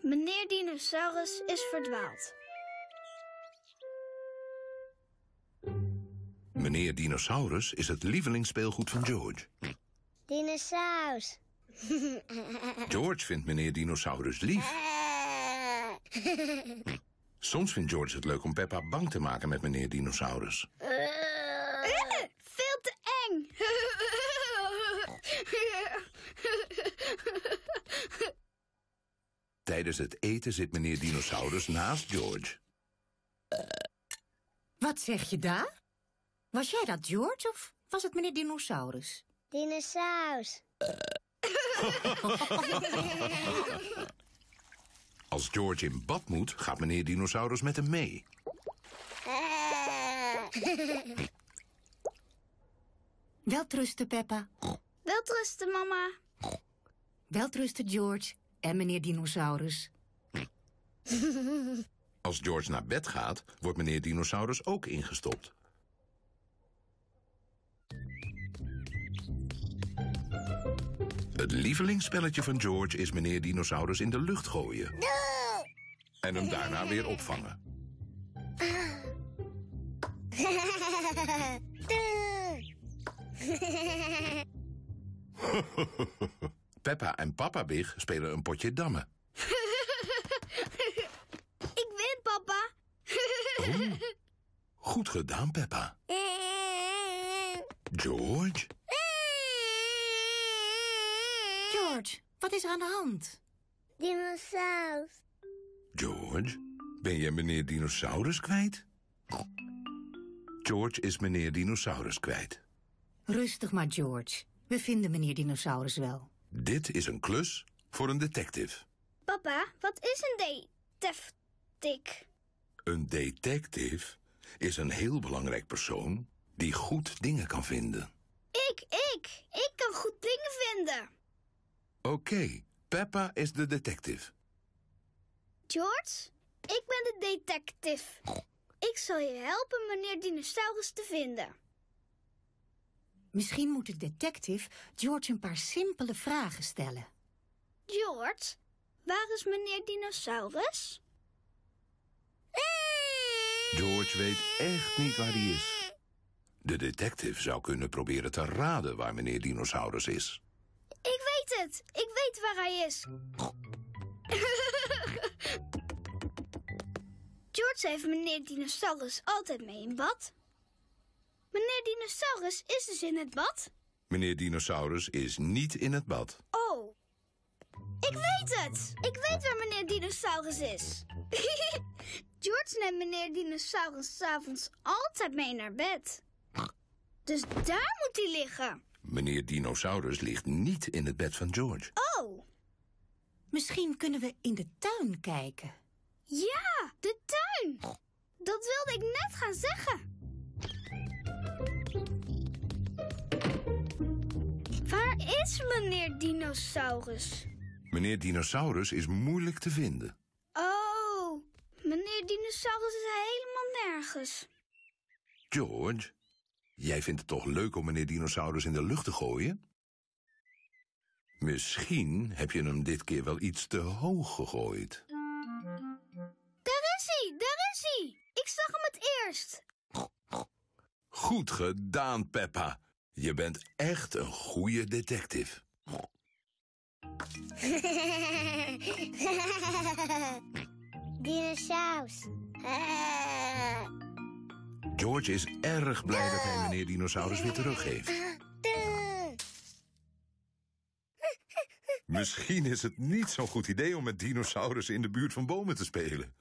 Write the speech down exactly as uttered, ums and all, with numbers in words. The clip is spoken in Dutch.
Meneer Dinosaurus is verdwaald. Meneer Dinosaurus is het lievelingsspeelgoed van George. Dinosaurus. George vindt meneer Dinosaurus lief. Soms vindt George het leuk om Peppa bang te maken met meneer Dinosaurus. Uh, veel te eng. Tijdens het eten zit meneer Dinosaurus naast George. Wat zeg je daar? Was jij dat, George, of was het meneer Dinosaurus? Dinosaurus. Als George in bad moet, gaat meneer Dinosaurus met hem mee. Welterusten, Peppa. Welterusten, mama. Welterusten, George en meneer Dinosaurus. Als George naar bed gaat, wordt meneer Dinosaurus ook ingestopt. Het lievelingsspelletje van George is meneer Dinosaurus in de lucht gooien. En hem daarna weer opvangen. Peppa en Papa Big spelen een potje dammen. Ik win, papa. Oh, goed gedaan, Peppa. George? George, wat is er aan de hand? Dinosaurus. George, ben je meneer Dinosaurus kwijt? George is meneer Dinosaurus kwijt. Rustig maar, George. We vinden meneer Dinosaurus wel. Dit is een klus voor een detective. Papa, wat is een detective? Een detective is een heel belangrijk persoon die goed dingen kan vinden. Ik, ik. Ik kan goed dingen vinden. Oké, okay, Peppa is de detective. George, ik ben de detective. Ik zal je helpen meneer Dinosaurus te vinden. Misschien moet de detective George een paar simpele vragen stellen. George, waar is meneer Dinosaurus? George weet echt niet waar hij is. De detective zou kunnen proberen te raden waar meneer Dinosaurus is. Ik weet het. Ik weet waar hij is. George heeft meneer Dinosaurus altijd mee in bad. Meneer Dinosaurus is dus in het bad. Meneer Dinosaurus is niet in het bad. Oh. Ik weet het. Ik weet waar meneer Dinosaurus is. George neemt meneer Dinosaurus 's avonds altijd mee naar bed. Dus daar moet hij liggen. Meneer Dinosaurus ligt niet in het bed van George. Oh. Misschien kunnen we in de tuin kijken. Ja, de tuin. Dat wilde ik net gaan zeggen. Waar is meneer Dinosaurus? Meneer Dinosaurus is moeilijk te vinden. Oh, meneer Dinosaurus is helemaal nergens. George, jij vindt het toch leuk om meneer Dinosaurus in de lucht te gooien? Misschien heb je hem dit keer wel iets te hoog gegooid. Daar is hij, daar is hij. Ik zag hem het eerst. Goed gedaan, Peppa. Je bent echt een goede detective. Dinosaurus. George is erg blij dat hij meneer Dinosaurus weer terug heeft. Misschien is het niet zo'n goed idee om met dinosaurus in de buurt van bomen te spelen.